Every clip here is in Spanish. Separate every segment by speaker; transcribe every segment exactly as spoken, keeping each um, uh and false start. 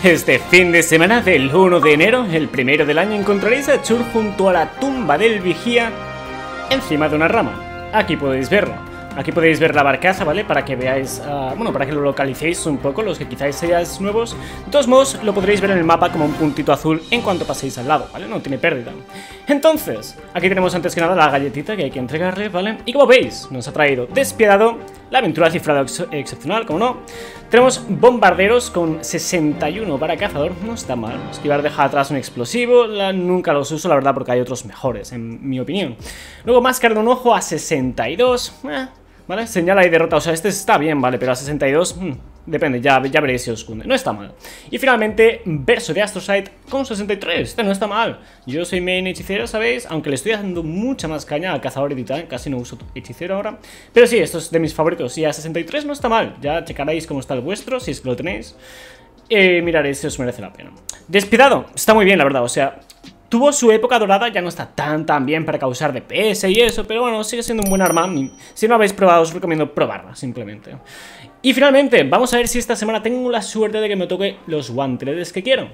Speaker 1: Este fin de semana del uno de enero, el primero del año, encontraréis a Chur junto a la tumba del vigía encima de una rama. Aquí podéis verlo. Aquí podéis ver la barcaza, ¿vale? Para que veáis, uh, bueno, para que lo localicéis un poco, los que quizás seáis nuevos. De todos modos, lo podréis ver en el mapa como un puntito azul en cuanto paséis al lado, ¿vale? No tiene pérdida. Entonces, aquí tenemos antes que nada la galletita que hay que entregarle, ¿vale? Y como veis, nos ha traído Despiadado, la aventura cifrada ex excepcional, como no. Tenemos bombarderos con sesenta y uno para cazador, no está mal. Esquivar deja atrás un explosivo, la, nunca los uso, la verdad, porque hay otros mejores, en mi opinión. Luego máscara de un ojo a sesenta y dos, eh, ¿vale? Señala y derrota, o sea, este está bien, ¿vale? Pero a sesenta y dos, hmm, depende, ya, ya veréis si os cunde, no está mal. Y finalmente, verso de Astrosight con sesenta y tres, este no está mal. Yo soy main hechicero, ¿sabéis? Aunque le estoy dando mucha más caña al cazador y titán, casi no uso hechicero ahora. Pero sí, esto es de mis favoritos, y a sesenta y tres no está mal. Ya checaréis cómo está el vuestro, si es que lo tenéis. Eh, miraréis si os merece la pena. Despiadado, está muy bien, la verdad, o sea... Tuvo su época dorada, ya no está tan tan bien para causar D P S y eso, pero bueno, sigue siendo un buen arma. Si no lo habéis probado, os recomiendo probarla, simplemente. Y finalmente, vamos a ver si esta semana tengo la suerte de que me toque los one-threads que quiero.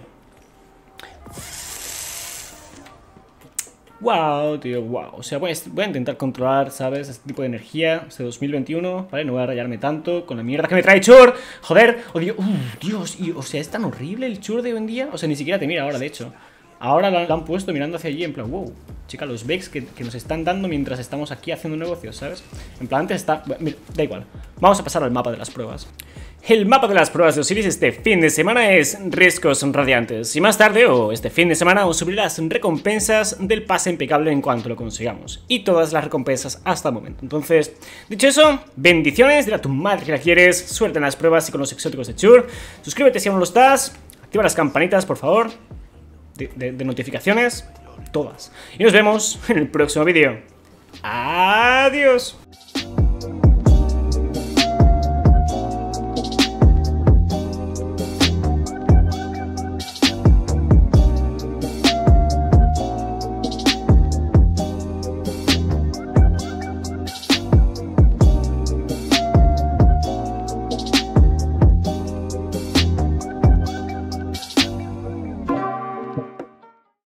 Speaker 1: Wow, tío, wow. O sea, voy a, voy a intentar controlar, ¿sabes? Este tipo de energía, este dos mil veintiuno, ¿vale? No voy a rayarme tanto con la mierda que me trae Chur. Joder, oh, Dios, uh, Dios, y, o sea, es tan horrible el Chur de hoy en día. O sea, ni siquiera te mira ahora, de hecho. Ahora la han puesto mirando hacia allí en plan, wow, chica, los becs que, que nos están dando mientras estamos aquí haciendo negocios, ¿sabes? En plan, antes está... Mira, da igual, vamos a pasar al mapa de las pruebas. El mapa de las pruebas de Osiris este fin de semana es Riesgos Radiantes. Y más tarde, o este fin de semana, os subiré las recompensas del pase impecable en cuanto lo consigamos. Y todas las recompensas hasta el momento. Entonces, dicho eso, bendiciones, dile a tu madre que la quieres, suerte en las pruebas y con los exóticos de Chur. Suscríbete si aún no lo estás, activa las campanitas, por favor. De, de, de notificaciones, todas. Y nos vemos en el próximo vídeo. Adiós.